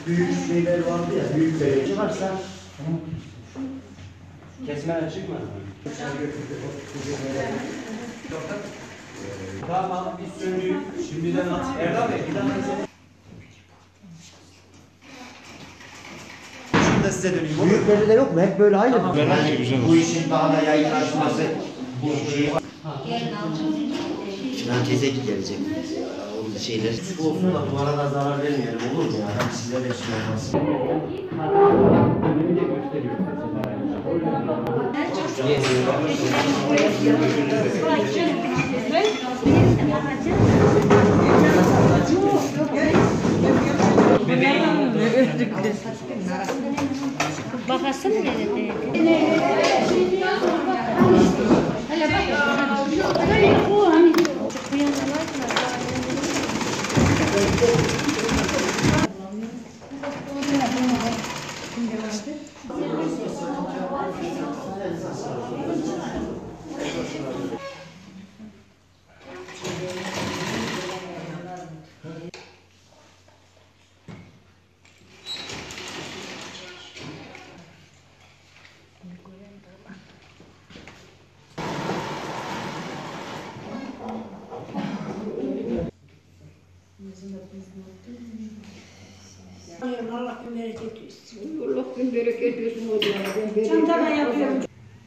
büyük şeyler vardı ya, büyük bebek varsa Kesmen açık mı? Tamam, biz söyleyeyim. Şimdiden at. Erdal Bey, bir daha mesela. Şunu da size döneyim. Büyükleri de yok mu? Hep böyle aynı. Tamam. Bu işin daha da yaygınlaşması bu şey var. Sinan teyze gelecek. O şeyler su olsun da bu arada zarar vermeyelim, olur mu ya? Hem size de şey olmaz. Bakasın mı dedi? Hele bak. Bu hani çok uyanlar var. Allah gün bereket versin. Allah gün bereket versin hocam. Çantada yapıyorum.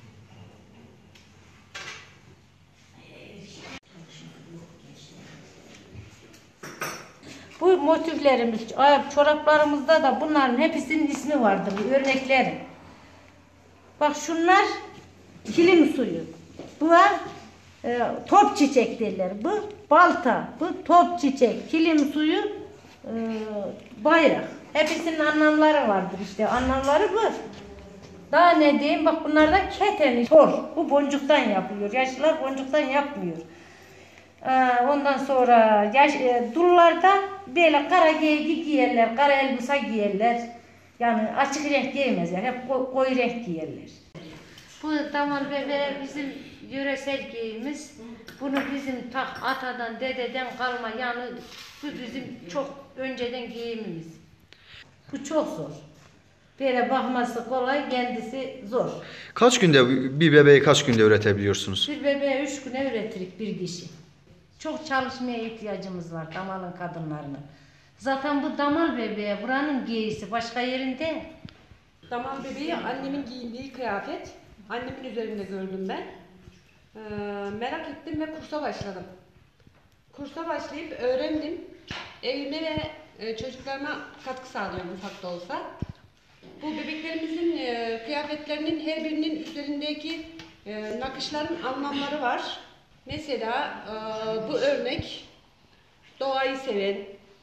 Bu motiflerimiz, çoraplarımızda da bunların hepsinin ismi vardır, örnekleri. Bak şunlar kilim suyu. Bu var top çiçek derler. Bu balta, bu top çiçek, kilim suyu, bayrak. Hepsinin anlamları vardır işte. Anlamları bu. Daha ne diyeyim? Bak bunlardan keten, tor. Bu boncuktan yapılıyor. Yaşlılar boncuktan yapmıyor. Ondan sonra dullarda böyle kara giygi giyerler, kara elbise giyerler. Yani açık renk giymezler. Hep koyu renk giyerler. Bu damal bebe bizim yöresel giyimimiz. Bunu bizim atadan, dededen kalma, yani bu bizim çok önceden giyimimiz. Bu çok zor. Böyle bakması kolay, kendisi zor. Kaç günde bir bebeği kaç günde üretebiliyorsunuz? Bir bebeğe 3 güne üretirik bir kişi. Çok çalışmaya ihtiyacımız var damalın kadınlarına. Zaten bu damal bebeğe buranın giysi başka yerinde. Damal bebeği annemin giyindiği kıyafet. Annemin üzerinde gördüm ben. Merak ettim ve kursa başladım. Kursa başlayıp öğrendim. Evime ve çocuklarıma katkı sağlıyorum ufak da olsa. Bu bebeklerimizin kıyafetlerinin her birinin üzerindeki nakışların anlamları var. Mesela bu örnek doğayı seven,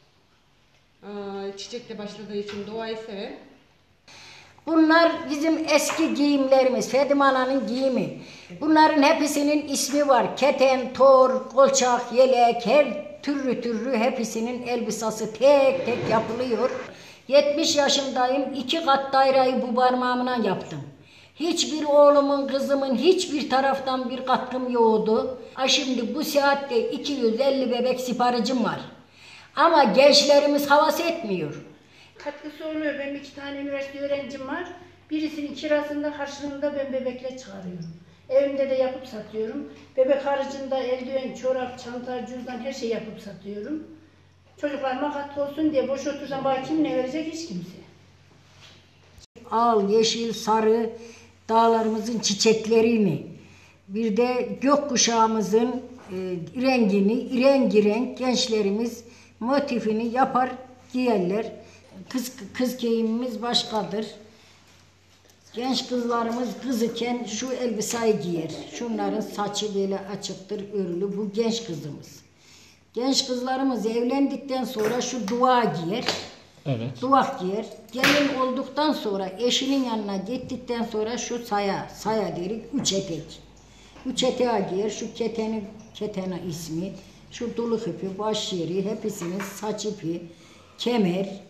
çiçekle başladığı için doğayı seven. Bunlar bizim eski giyimlerimiz, Fedime Ana'nın giyimi. Bunların hepsinin ismi var. Keten, tor, kolçak, yelek, her türlü hepsinin elbisesi tek tek yapılıyor. 70 yaşındayım, 2 kat daireyi bu parmağımla yaptım. Hiçbir oğlumun, kızımın hiçbir taraftan bir katkım yoktu. Şimdi bu saatte 250 bebek siparişim var. Ama gençlerimiz havas etmiyor. Katkısı oluyor. Benim 2 tane üniversite öğrencim var. Birisinin kirasında karşılığında ben bebekle çıkarıyorum. Evimde de yapıp satıyorum. Bebek haricinde eldiven, çorap, çanta, cüzdan her şey yapıp satıyorum. Çocuklarıma katkı olsun diye boş otursam bana kim ne verecek, hiç kimse. Al, yeşil, sarı dağlarımızın çiçeklerini, bir de gökkuşağımızın rengini, renk gençlerimiz motifini yapar, giyerler. Kız giyimimiz başkadır. Genç kızlarımız kız iken şu elbiseyi giyer. Şunların saçı böyle açıktır, örülü. Bu genç kızımız. Genç kızlarımız evlendikten sonra şu dua giyer. Evet. Duvak giyer. Gelin olduktan sonra eşinin yanına gittikten sonra şu saya derik, 3 etek. 3 eteğe giyer. Şu ketena ismi, şu duluk ipi, baş yeri, hepsinin saç ipi, kemer.